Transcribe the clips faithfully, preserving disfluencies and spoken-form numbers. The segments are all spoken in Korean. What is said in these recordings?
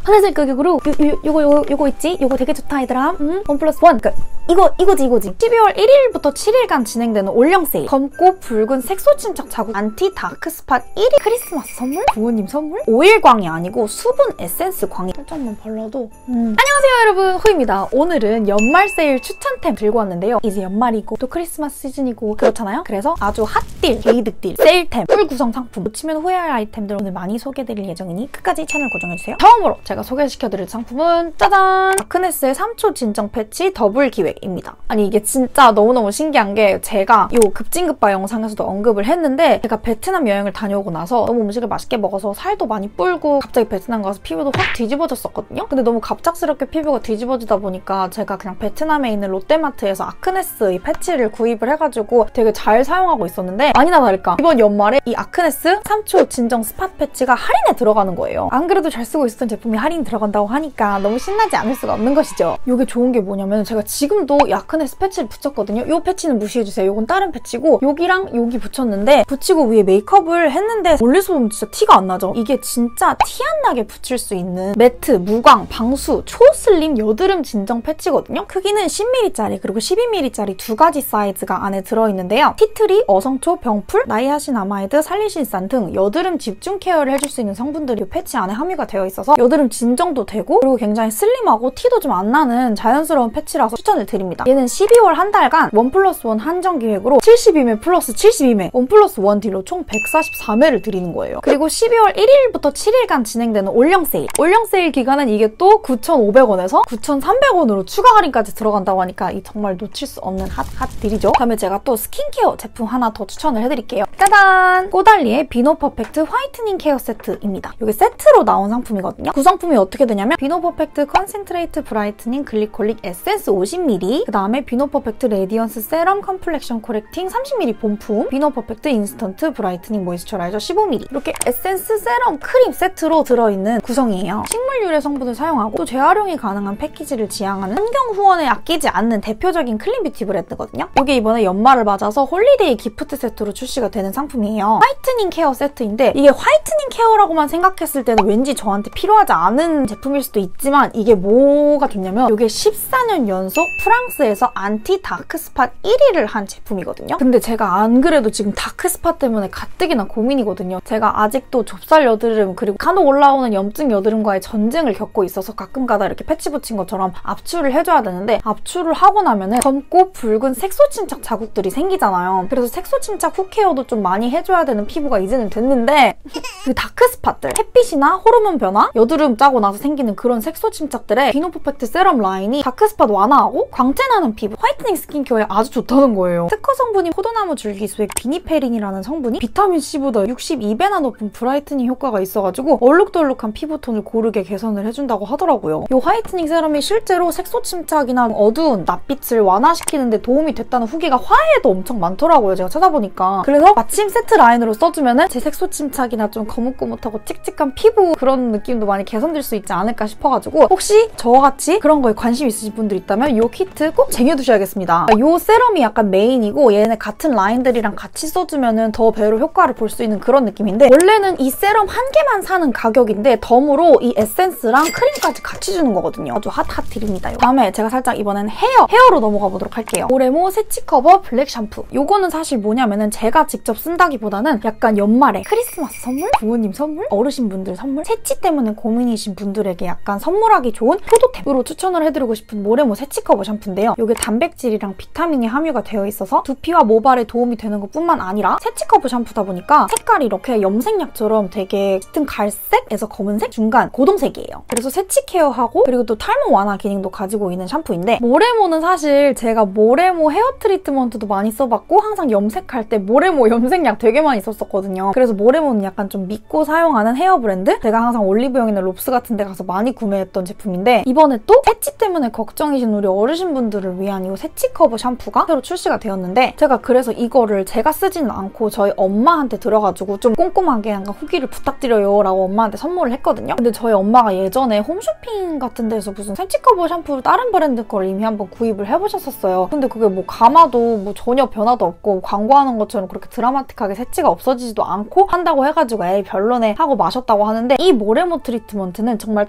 하늘색 가격으로 요, 요, 요거 요거 요거 있지? 요거 되게 좋다 얘들아. 음? 원 플러스 원. 그러니까 이거 이거지 이거지. 십이월 일일부터 칠일간 진행되는 올영 세일. 검고 붉은 색소 침착 자국 안티 다크 스팟 일 일 크리스마스 선물? 부모님 선물? 오일 광이 아니고 수분 에센스 광이. 살짝만 발라도 음. 안녕하세요 여러분, 호입니다. 오늘은 연말 세일 추천템 들고 왔는데요. 이제 연말이고 또 크리스마스 시즌이고 그렇잖아요. 그래서 아주 핫딜, 게이득딜, 세일템, 꿀 구성 상품, 놓치면 후회할 아이템들 오늘 많이 소개해드릴 예정이니 끝까지 채널 고정해주세요. 처음으로 제가 소개시켜드릴 상품은 짜잔! 아크네스의 삼 초 진정 패치 더블 기획입니다. 아니 이게 진짜 너무너무 신기한 게 제가 이 급진급바 영상에서도 언급을 했는데 제가 베트남 여행을 다녀오고 나서 너무 음식을 맛있게 먹어서 살도 많이 불고 갑자기 베트남 가서 피부도 확 뒤집어졌었거든요. 근데 너무 갑작스럽게 피부가 뒤집어지다 보니까 제가 그냥 베트남에 있는 롯데마트에서 아크네스 이 패치를 구입을 해가지고 되게 잘 사용하고 있었는데 아니나 다를까 이번 연말에 이 아크네스 삼 초 진정 스팟 패치가 할인에 들어가는 거예요. 안 그래도 잘 쓰고 있었던 제품이 할인 들어간다고 하니까 너무 신나지 않을 수가 없는 것이죠. 이게 좋은 게 뭐냐면 제가 지금도 이 아크네스 패치를 붙였거든요. 이 패치는 무시해주세요. 이건 다른 패치고 여기랑 여기 붙였는데 붙이고 위에 메이크업을 했는데 멀리서 보면 진짜 티가 안 나죠? 이게 진짜 티 안 나게 붙일 수 있는 매트, 무광, 방수, 초슬림 여드름 진정 패치거든요. 크기는 십 밀리리터짜리 그리고 십이 밀리리터짜리 두 가지 사이즈가 안에 들어있는데요. 티트리, 어성초, 병풀, 나이아신아마이드, 살리신산 등 여드름 집중 케어를 해줄 수 있는 성분들이 이 패치 안에 함유가 되어 있어서 여드름 진정도 되고 그리고 굉장히 슬림하고 티도 좀 안 나는 자연스러운 패치라서 추천을 드립니다. 얘는 십이월 한 달간 원 플러스 원 한정 기획으로 칠십이 매 플러스 십이 매 원 플러스 원 딜로 총 백사십사 매를 드리는 거예요. 그리고 십이월 일일부터 칠일간 진행되는 올영 세일. 올영 세일 기간은 이게 또 구천오백 원에서 구천삼백 원으로 추가 할인까지 들어간다고 하니까 이 정말 놓칠 수 없는 핫, 핫 딜이죠. 다음에 제가 또 스킨케어 제품 하나 더 추천을 해드릴게요. 짜잔! 꼬달리의 비노 퍼펙트 화이트닝 케어 세트입니다. 이게 세트로 나온 상품이거든요. 구성품이 어떻게 되냐면 비노 퍼펙트 컨센트레이트 브라이트닝 글리콜릭 에센스 오십 밀리리터 그 다음에 비노 퍼펙트 레디언스 세럼 컴플렉션 코렉팅 삼십 밀리리터 본품 비노 퍼펙트 인스턴트 브라이트닝 모이스처라이저 십오 밀리리터 이렇게 에센스, 세럼, 크림 세트로 들어있는 구성이에요. 식물 유래 성분을 사용하고 또 재활용이 가능한 패키지를 지향하는 환경 후원에 아끼지 않는 대표적인 클린 뷰티 브랜드거든요. 이게 이번에 연말을 맞아서 홀리데이 기프트 세트로 출시가 되는 상품이에요. 화이트닝 케어 세트인데 이게 화이트닝 케어라고만 생각했을 때는 왠지 저한테 필요하지 않은 제품일 수도 있지만 이게 뭐가 좋냐면 이게 십사 년 연속 프랑스에서 안티 다크 스팟 일 위를 한 제품이거든요. 근데 제가 안 그래도 지금 다크 스팟 때문에 가뜩이나 고민이거든요. 제가 아직도 좁쌀 여드름 그리고 간혹 올라오는 염증 여드름과의 전쟁을 겪고 있어서 가끔가다 이렇게 패치 붙인 것처럼 압출을 해줘야 되는데 압출을 하고 나면은 검고 붉은 색소 침착 자국들이 생기잖아요. 그래서 색소 침착 후 케어도 좀 많이 해줘야 되는 피부가 이제는 됐는데 그 다크 스팟들, 햇빛이나 호르몬 변화, 여드름 짜고 나서 생기는 그런 색소 침착들에 비노 퍼펙트 세럼 라인이 다크 스팟 완화하고 광채나는 피부, 화이트닝 스킨케어에 아주 좋다는 거예요. 특허 성분인 포도나무 줄기수의 비니페린이라는 성분이 비타민C보다 육십이 배나 높은 브라이트닝 효과가 있어가지고 얼룩덜룩한 피부톤을 고르게 개선을 해준다고 하더라고요. 이 화이트닝 세럼이 실제로 색소 침착이나 어두운 낯빛을 완화시키는 데 도움이 됐다는 후기가 화해에도 엄청 많더라고요. 제가 찾아보니까. 그래서 마침 세트 라인으로 써주면은 제 색소 침착이나 좀 거뭇거뭇하고 칙칙한 피부 그런 느낌도 많이 개선될 수 있지 않을까 싶어가지고 혹시 저같이 그런 거에 관심 있으신 분들 있다면 이 키트 꼭 쟁여두셔야겠습니다. 이 세럼이 약간 메인이고 얘네 같은 라인들이랑 같이 써주면은 더 배로 효과를 볼 수 있는 그런 느낌인데 원래는 이 세럼 한 개만 사는 가격인데 덤으로 이 에센스랑 크림까지 같이 주는 거거든요. 아주 핫핫 딜입니다. 다음에 제가 살짝 이번엔 헤어, 헤어로 넘어가 보도록 할게요. 모레모 세치 커버 블랙 샴푸. 요거는 사실 뭐냐면은 제가 직접 쓴다기보다는 약간 연말에 크리스마스 선물? 부모님 선물? 어르신분들 선물? 세치 때문에 고민이신 분들에게 약간 선물하기 좋은 효도템으로 추천을 해드리고 싶은 모레모 세치 커버 샴푸인데요. 이게 단백질이랑 비타민이 함유가 되어 있어서 두피와 모발에 도움이 되는 것뿐만 아니라 세치 커버 샴푸다 보니까 색깔이 이렇게 염색약처럼 되게 짙은 갈색에서 검은색? 중간 고동색이에요. 그래서 세치 케어하고 그리고 또 탈모 완화 기능도 가지고 있는 샴푸인데 모레모는 사실 제가 모레모 헤어 트리트먼트도 많이 써봤고 항상 염색할 때 모레모 염색약 되게 많이 썼었거든요. 그래서 모레모는 약간 좀 믿고 사용하는 헤어 브랜드? 제가 항상 올리브영이나 롭스 같은 데 가서 많이 구매했던 제품인데 이번에 또 세치 때문에 걱정이신 우리 어르신분들을 위한 이 세치 커버 샴푸가 새로 출시가 되었는데 제가 그래서 이거를 제가 쓰지는 않고 저희 엄마한테 들어가지고 좀 꼼꼼하게 약간 후기를 부탁드려요 라고 엄마한테 선물을 했거든요. 근데 저희 엄마가 예전에 홈쇼핑 같은 데서 무슨 세치 커버 샴푸 다른 브랜드 걸 이미 한번 구입을 해보셨었어요. 근데 그게 뭐 감아도 뭐 전혀 변화도 없고 광고하는 것처럼 그렇게 드라마틱하게 세치가 없어지지도 않고 한다고 해가지고 에이 별로네 하고 마셨다고 하는데 이 모레모 트리트먼트는 정말 딱 한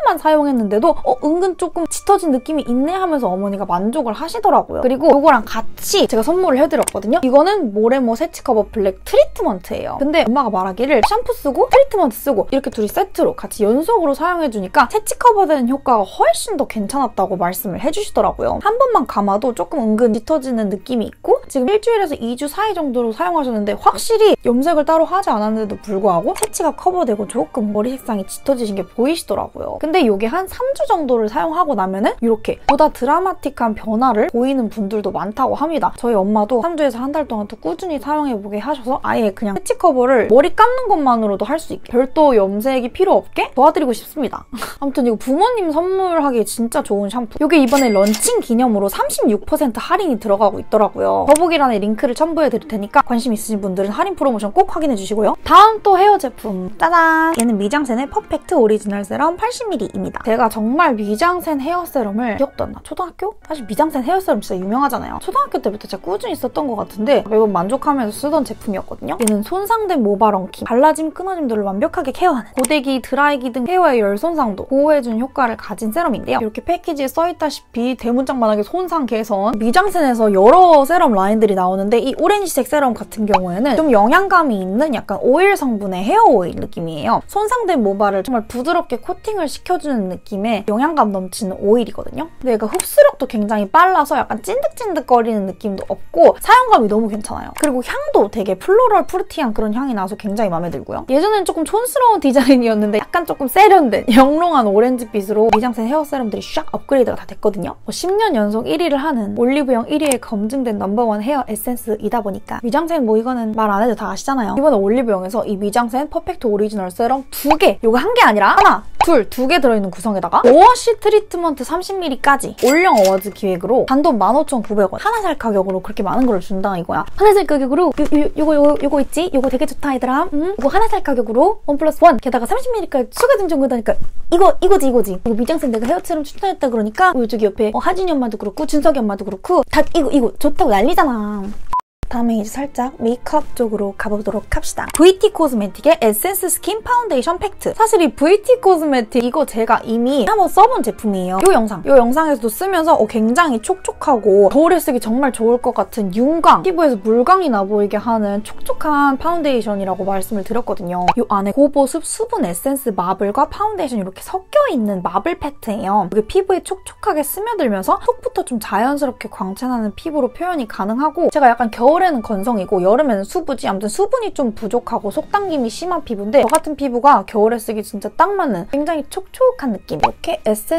번만 사용했는데도 어 은근 조금 짙어진 느낌이 있네 하면서 어머니가 만족을 하시더라고요. 그리고 이거랑 같이 제가 선물을 해드렸거든요. 이거는 모레모 세치커버 블랙 트리트먼트예요. 근데 엄마가 말하기를 샴푸 쓰고 트리트먼트 쓰고 이렇게 둘이 세트로 같이 연속으로 사용해주니까 세치커버 되는 효과가 훨씬 더 괜찮았다고 말씀을 해주시더라고요. 한 번만 감아도 조금 은근 짙어지는 느낌이 있고 지금 일주일에서 이 주 사이 정도로 사용하셨는데 확실히 염색을 따로 하지 않았는데도 불구하고 세치가 커버되고 조금 머리 색상이 짙어지신 게 보이시더라고요. 근데 이게 한 삼 주 정도를 사용하고 나면은 이렇게 보다 드라마틱한 변화를 보이는 분들도 많다고 합니다. 저희 엄마도 삼 주에서 한 달 동안 또 꾸준히 사용해보게 하셔서 아예 그냥 세치 커버를 머리 감는 것만으로도 할 수 있게 별도 염색이 필요 없게 도와드리고 싶습니다. 아무튼 이거 부모님 선물하기 진짜 좋은 샴푸. 이게 이번에 런칭 기념으로 삼십육 퍼센트 할인이 들어가고 있더라고요. 더보기란에 링크를 첨부해드릴 테니까 관심 있으신 분들은 할인 프로모션 꼭 확인해주시고요. 다음 또 헤어 제품 짜잔! 얘는 미장센의 퍼펙트 오리지널 세럼 팔십 밀리리터입니다. 제가 정말 미장센 헤어 세럼을 기억도 안 나. 초등학교? 사실 미장센 헤어 세럼 진짜 유명하잖아요. 초등학교 때부터 제가 꾸준히 썼던 것 같은데 매번 만족하면서 쓰던 제품이었거든요. 얘는 손상된 모발 엉킴, 발라짐, 끊어짐들을 완벽하게 케어하는 고데기, 드라이기 등 헤어의 열 손상도 보호해주는 효과를 가진 세럼인데요. 이렇게 패키지에 써있다시피 대문짝만하게 손상 개선, 미장센에서 여러 세럼 라인들이 나오는데 이 오렌지색 세럼 같은 경우에는 좀 영양감이 있는 약간 오일 성분의 헤어 오일 느낌이에요. 손상된 모발을 정말 부드럽게 코팅을 시켜주는 느낌의 영양감 넘치는 오일이거든요. 근데 얘가 흡수력도 굉장히 빨라서 약간 찐득찐득거리는 느낌도 없고 사용감이 너무 괜찮아요. 그리고 향도 되게 플로럴 프루티한 그런 향이 나서 굉장히 마음에 들고요. 예전에는 조금 촌스러운 디자인이었는데 약간 조금 세련된 영롱한 오렌지빛으로 미장센 헤어 세럼들이 샥 업그레이드가 다 됐거든요. 뭐 십 년 연속 일 위를 하는 올리브영 일 위에 검증된 넘버원 헤어 에센스이다 보니까 미장센 뭐 이거는 말 안 해도 다 아시잖아요. 이번에 올리브영에서 이 미장센 퍼펙트 오리지널 세럼 두 개, 이거 한 개 아니라 하나, 둘, 두 개 들어있는 구성에다가 워시 트리트먼트 삼십 밀리리터까지 올영 어워즈 기획으로 단돈 만 오천구백 원 하나 살 가격으로 그렇게 많은 걸 준다 이거야. 하나 살 가격으로 요, 요, 요거 요거 요거 있지? 요거 되게 좋다 얘들아. 음? 이거 하나 살 가격으로 원 플러스 원 게다가 삼십 밀리리터 추가 증정하다니까 이거 이거지 이거지. 이거 미장센 내가 헤어체럼 추천했다 그러니까 저기 옆에 어, 하진이 엄마도 그렇고 준석이 엄마도 그렇고 다 이거 이거 좋다고 난리잖아. 다음에 이제 살짝 메이크업 쪽으로 가보도록 합시다. 브이티 코스메틱의 에센스 스킨 파운데이션 팩트. 사실 이 브이티 코스메틱 이거 제가 이미 한번 써본 제품이에요. 이 영상, 이 영상에서도 쓰면서 어, 굉장히 촉촉하고 겨울에 쓰기 정말 좋을 것 같은 윤광, 피부에서 물광이 나 보이게 하는 촉촉한 파운데이션이라고 말씀을 드렸거든요. 이 안에 고보습 수분 에센스 마블과 파운데이션 이렇게 섞여있는 마블 패트예요. 이게 피부에 촉촉하게 스며들면서 속부터 좀 자연스럽게 광채나는 피부로 표현이 가능하고 제가 약간 겨울 겨울에는 건성이고 여름에는 수부지. 아무튼 수분이 좀 부족하고 속당김이 심한 피부인데 저 같은 피부가 겨울에 쓰기 진짜 딱 맞는 굉장히 촉촉한 느낌. 이렇게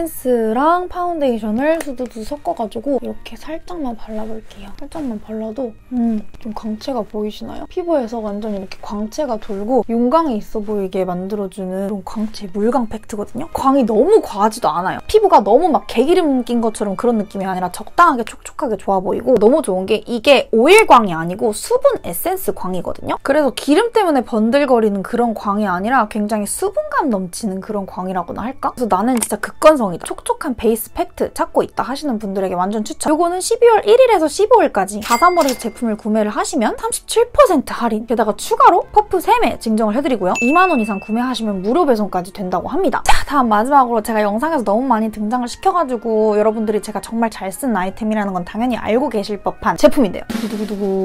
에센스랑 파운데이션을 수두두 섞어가지고 이렇게 살짝만 발라볼게요. 살짝만 발라도 음, 좀 광채가 보이시나요? 피부에서 완전 이렇게 광채가 돌고 윤광이 있어 보이게 만들어주는 그런 광채 물광 팩트거든요. 광이 너무 과하지도 않아요. 피부가 너무 막 개기름 낀 것처럼 그런 느낌이 아니라 적당하게 촉촉하게 좋아 보이고 너무 좋은 게 이게 오일광 아니고 수분 에센스 광이거든요. 그래서 기름 때문에 번들거리는 그런 광이 아니라 굉장히 수분감 넘치는 그런 광이라고나 할까? 그래서 나는 진짜 극건성이다. 촉촉한 베이스 팩트 찾고 있다 하시는 분들에게 완전 추천. 이거는 십이월 일일에서 십오일까지 사삼월에서 제품을 구매를 하시면 삼십칠 퍼센트 할인, 게다가 추가로 퍼프 세 매 증정을 해드리고요. 이만 원 이상 구매하시면 무료 배송까지 된다고 합니다. 자, 다음 마지막으로 제가 영상에서 너무 많이 등장을 시켜가지고 여러분들이 제가 정말 잘 쓴 아이템이라는 건 당연히 알고 계실 법한 제품인데요. 두두두두두.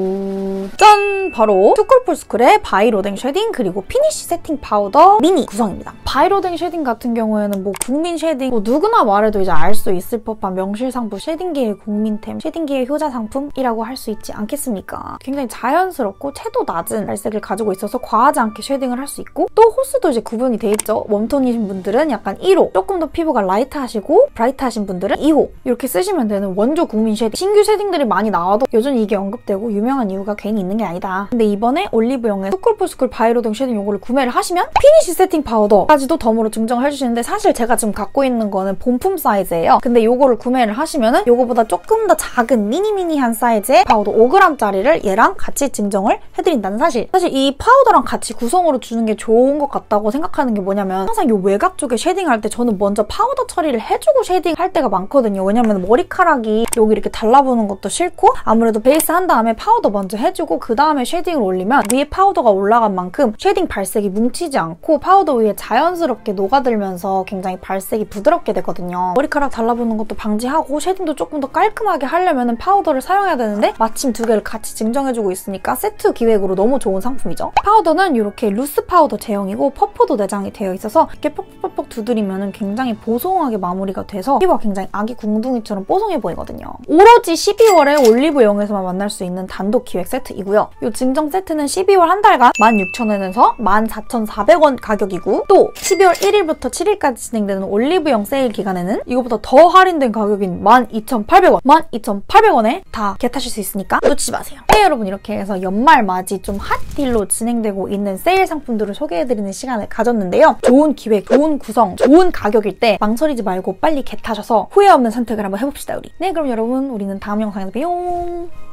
짠! 바로 투쿨풀스쿨의 바이로댕 쉐딩 그리고 피니쉬 세팅 파우더 미니 구성입니다. 바이로댕 쉐딩 같은 경우에는 뭐 국민 쉐딩, 뭐 누구나 말해도 이제 알 수 있을 법한 명실상부 쉐딩계의 국민템, 쉐딩계의 효자 상품이라고 할 수 있지 않겠습니까? 굉장히 자연스럽고 채도 낮은 발색을 가지고 있어서 과하지 않게 쉐딩을 할 수 있고 또 호수도 이제 구분이 돼 있죠. 웜톤이신 분들은 약간 일 호, 조금 더 피부가 라이트하시고 브라이트하신 분들은 이 호 이렇게 쓰시면 되는 원조 국민 쉐딩. 신규 쉐딩들이 많이 나와도 여전히 이게 언급되고 유명한 이유가 괜히 있는 게 아니다. 근데 이번에 올리브영의 투쿨풀스쿨 바이로댕 쉐딩 요거를 구매를 하시면 피니쉬 세팅 파우더까지도 덤으로 증정을 해주시는데 사실 제가 지금 갖고 있는 거는 본품 사이즈예요. 근데 요거를 구매를 하시면은 요거보다 조금 더 작은 미니미니한 사이즈의 파우더 오 그램짜리를 얘랑 같이 증정을 해드린다는 사실. 사실 이 파우더랑 같이 구성으로 주는 게 좋은 것 같다고 생각하는 게 뭐냐면 항상 요 외곽 쪽에 쉐딩할 때 저는 먼저 파우더 처리를 해주고 쉐딩할 때가 많거든요. 왜냐면 머리카락이 여기 이렇게 달라붙는 것도 싫고 아무래도 베이스 한 다음에 파우더 파우더 먼저 해주고 그 다음에 쉐딩을 올리면 위에 파우더가 올라간 만큼 쉐딩 발색이 뭉치지 않고 파우더 위에 자연스럽게 녹아들면서 굉장히 발색이 부드럽게 되거든요. 머리카락 달라붙는 것도 방지하고 쉐딩도 조금 더 깔끔하게 하려면 파우더를 사용해야 되는데 마침 두 개를 같이 증정해주고 있으니까 세트 기획으로 너무 좋은 상품이죠. 파우더는 이렇게 루스 파우더 제형이고 퍼프도 내장이 되어 있어서 이렇게 퍽퍽퍽 두드리면 굉장히 보송하게 마무리가 돼서 피부가 굉장히 아기 궁둥이처럼 뽀송해 보이거든요. 오로지 십이월에 올리브영에서만 만날 수 있는 단독 기획 세트이고요. 이 증정 세트는 십이월 한 달간 만 육천 원에서 만 사천사백 원 가격이고 또 십이월 일일부터 칠일까지 진행되는 올리브영 세일 기간에는 이거보다 더 할인된 가격인 만 이천팔백 원, 만 이천팔백 원에 다 겟하실 수 있으니까 놓치지 마세요. 네, 여러분 이렇게 해서 연말 맞이 좀 핫딜로 진행되고 있는 세일 상품들을 소개해드리는 시간을 가졌는데요. 좋은 기획, 좋은 구성, 좋은 가격일 때 망설이지 말고 빨리 겟하셔서 후회 없는 선택을 한번 해봅시다, 우리. 네, 그럼 여러분 우리는 다음 영상에서 봬요.